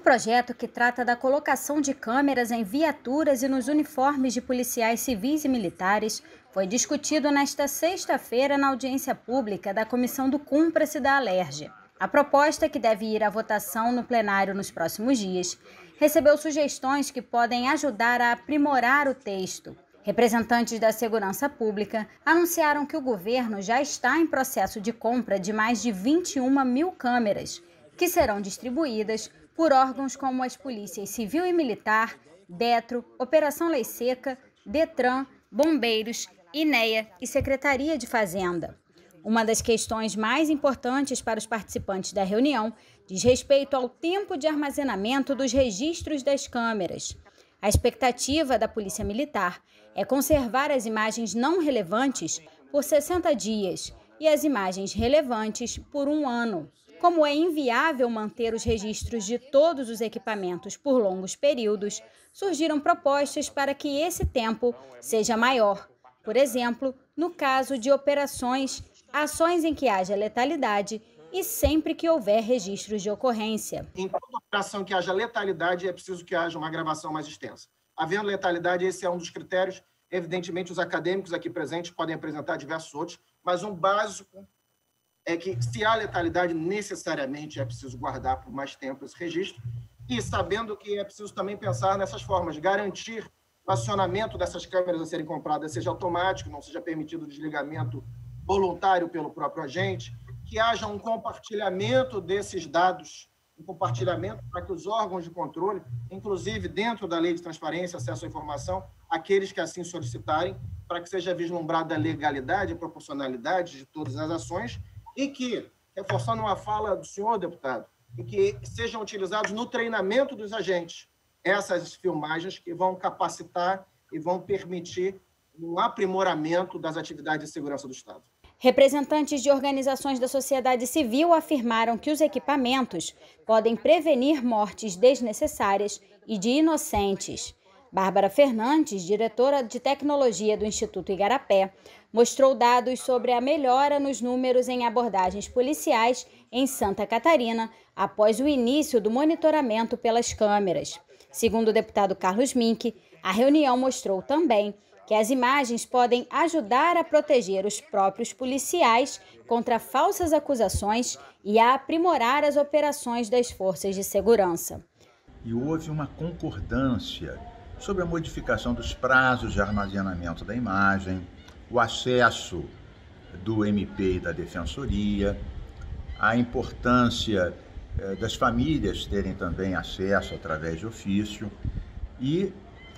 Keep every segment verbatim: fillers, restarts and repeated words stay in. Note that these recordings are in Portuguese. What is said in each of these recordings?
projeto, que trata da colocação de câmeras em viaturas e nos uniformes de policiais civis e militares, foi discutido nesta sexta-feira na audiência pública da Comissão do Cumpra-se da Alerj. A proposta, que deve ir à votação no plenário nos próximos dias, recebeu sugestões que podem ajudar a aprimorar o texto. Representantes da segurança pública anunciaram que o governo já está em processo de compra de mais de vinte e uma mil câmeras, que serão distribuídas por órgãos como as polícias civil e militar, Detro, Operação Lei Seca, Detran, Bombeiros, INEA e Secretaria de Fazenda. Uma das questões mais importantes para os participantes da reunião diz respeito ao tempo de armazenamento dos registros das câmeras. A expectativa da Polícia Militar é conservar as imagens não relevantes por sessenta dias e as imagens relevantes por um ano. Como é inviável manter os registros de todos os equipamentos por longos períodos, surgiram propostas para que esse tempo seja maior. Por exemplo, no caso de operações, ações em que haja letalidade e sempre que houver registros de ocorrência. Em toda operação que haja letalidade, é preciso que haja uma gravação mais extensa. Havendo letalidade, esse é um dos critérios. Evidentemente, os acadêmicos aqui presentes podem apresentar diversos outros, mas um básico é que, se há letalidade, necessariamente é preciso guardar por mais tempo esse registro, e sabendo que é preciso também pensar nessas formas, garantir o acionamento dessas câmeras a serem compradas seja automático, não seja permitido o desligamento voluntário pelo próprio agente, que haja um compartilhamento desses dados, um compartilhamento para que os órgãos de controle, inclusive dentro da Lei de Transparência e Acesso à Informação, aqueles que assim solicitarem, para que seja vislumbrada a legalidade e proporcionalidade de todas as ações, e que, reforçando uma fala do senhor deputado, e que sejam utilizados no treinamento dos agentes essas filmagens que vão capacitar e vão permitir um aprimoramento das atividades de segurança do Estado. Representantes de organizações da sociedade civil afirmaram que os equipamentos podem prevenir mortes desnecessárias e de inocentes. Bárbara Fernandes, diretora de tecnologia do Instituto Igarapé, mostrou dados sobre a melhora nos números em abordagens policiais em Santa Catarina após o início do monitoramento pelas câmeras. Segundo o deputado Carlos Mink, a reunião mostrou também que as imagens podem ajudar a proteger os próprios policiais contra falsas acusações e a aprimorar as operações das forças de segurança. E houve uma concordância sobre a modificação dos prazos de armazenamento da imagem, o acesso do M P e da Defensoria, a importância eh, das famílias terem também acesso através de ofício e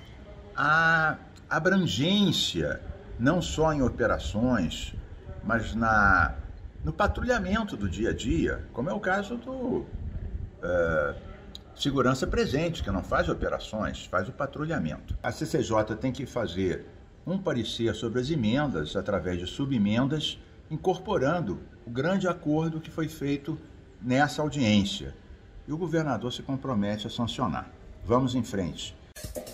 a abrangência, não só em operações, mas na, no patrulhamento do dia a dia, como é o caso do uh, Segurança Presente, que não faz operações, faz o patrulhamento. A C C J tem que fazer um parecer sobre as emendas, através de subemendas, incorporando o grande acordo que foi feito nessa audiência. E o governador se compromete a sancionar. Vamos em frente.